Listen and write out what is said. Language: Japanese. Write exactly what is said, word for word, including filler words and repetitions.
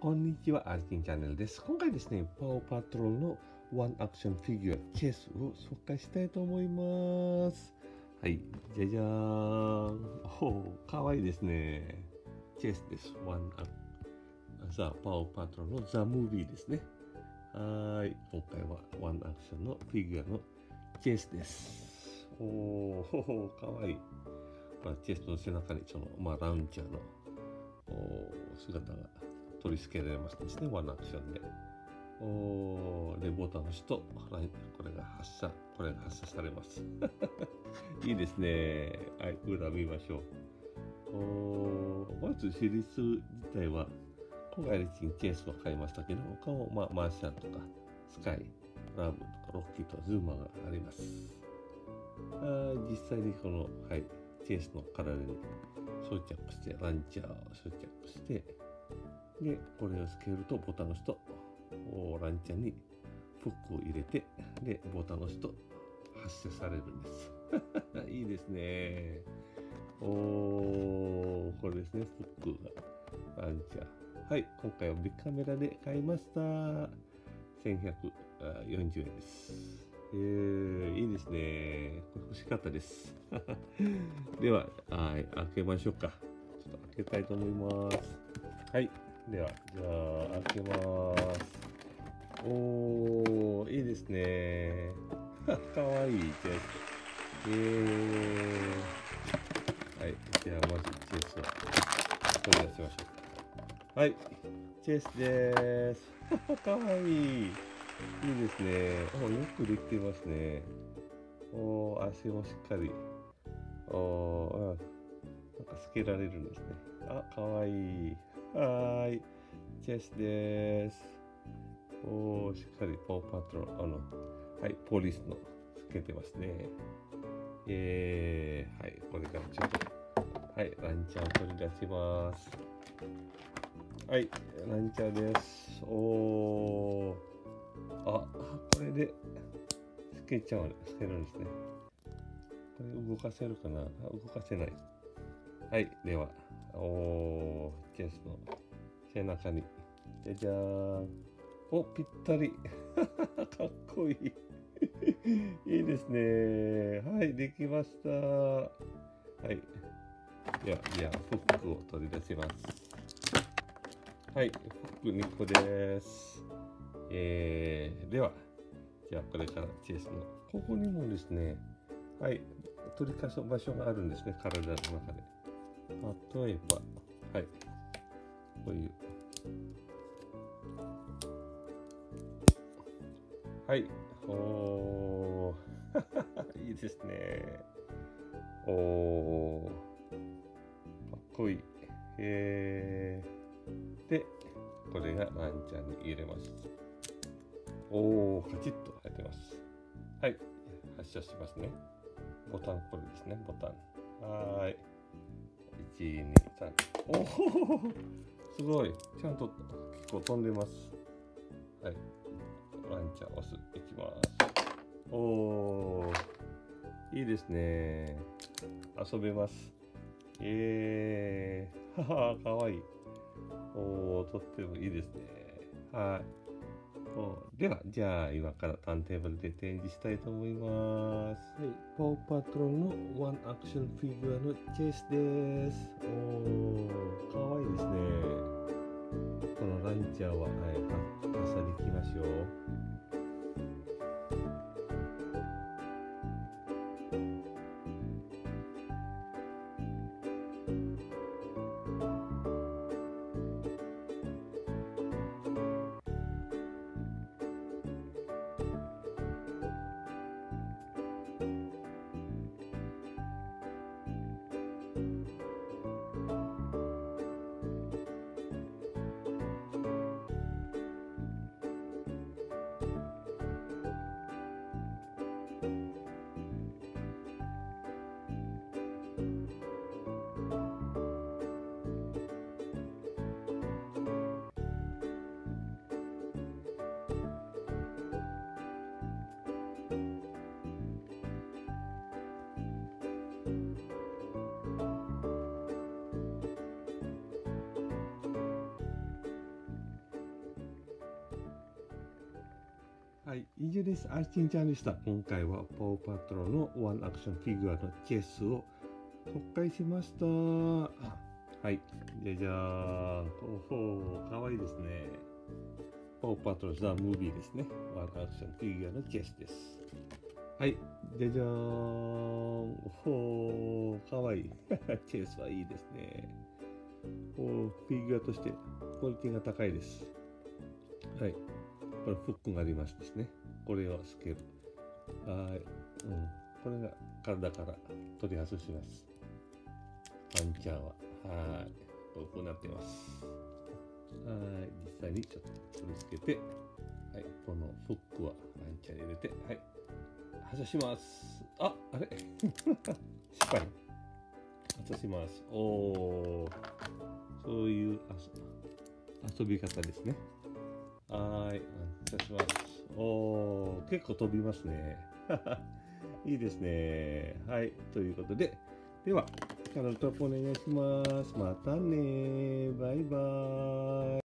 こんにちは、アルキンチャンネルです。今回ですね、パオパトロールのワンアクションフィギュア、チェスを紹介したいと思います。はい、じゃじゃーん。おー、かわいいですね。チェスです。ワンアクザ・パオパトロールのザ・ムービーですね。はーい、今回はワンアクションのフィギュアのチェスです。おー、ほほかわいい。まあ、チェスの背中にその、まあ、ラウンチャーの姿が取り付けられましたですね、ワンアクションで。おー、で、ボタンを押すと、これが発射、これが発射されます。いいですね。はい、裏見ましょう。おー、まずシリーズ自体は、今回チンチェスを買いましたけど、他も、まあ、マーシャンとか、スカイ、ラブとか、ロッキーとズーマーがあります。あ実際にこの、はい、チェスの体に装着して、ランチャーを装着して、で、これをつけると、ボタンを押すと、ランチャーにフックを入れて、で、ボタンを押すと発射されるんです。いいですね。おー、これですね、フックが、ランチャー。はい、今回はビッグカメラで買いました。せんひゃくよんじゅうえんです。えー、いいですね。これ欲しかったです。では、はい、開けましょうか。ちょっと開けたいと思います。はい。では、じゃあ、開けます。おー、いいですね。かわいいチェス。えー。はい。じゃあ、まずチェスを取り出しましょう。はい。チェスでーす。かわいい。いいですね。お、よくできてますね。おー、足もしっかり。おー、なんか透けられるんですね。あ、かわいい。はーい。チェスでーす。おー、しっかりパオパトロール、あの、はい、ポリスのつけてますね。えー、はい、これからちょっと、はい、ランチャーを取り出します。はい、ランチャーです。おー、あ、これで、つけちゃう、つけるんですね。これ動かせるかな？あ、動かせない。はい、では、おー、チェスの背中に、じゃじゃーん。お、ぴったり。かっこいい。いいですね。はい、できました。はい。では、じゃあ、フックを取り出します。はい、フックにこです。えー、では、じゃあ、これからチェスの、ここにもですね、はい、取り返す場所があるんですね、体の中で。例えば、はい、こういう。はい。おー。いいですね。おー。かっこいい。えー。で、これがランチャーに入れます。おー、カチッと入ってます。はい。発射しますね。ボタン、これですね。ボタン。はーい。いち、に、さん。おー。すごい。ちゃんと結構飛んでます。はい。ランチャー押す。いきます。おー、いいですね。遊べます。えー、はは、かわいい。おー、とってもいいですね。はい。では、じゃあ、今からターンテーブルで展示したいと思います。はい、パオパトロールのワンアクションフィギュアのチェスです。おー、かわいいですね。このランチャーは、はい、発射できますよ。 はい、以上です。アーチンちゃんでした。今回はパウパトロのワンアクションフィギュアのケースを紹介しました。はい、じゃじゃーん。おほー、かわいいですね。パウパトロザ・ムービーですね。ワンアクションフィギュアのケースです。はい、じゃじゃーん。おほー、かわいい。ケースはいいですね。おー、フィギュアとしてクオリティが高いです。はい。これフックがありましてですね。これをつける。はい。うん。これが体から取り外します。パンチャーは。はい。こうなってます。はい。実際にちょっと取り付けて、はい。このフックはパンチャーに入れて、はい。外します。あ、あれ失敗。外します。おー。そういう遊び方ですね。はーい。お願いします。おー、結構飛びますね。いいですね。はい。ということで、では、チャンネル登録お願いします。またね。バイバーイ。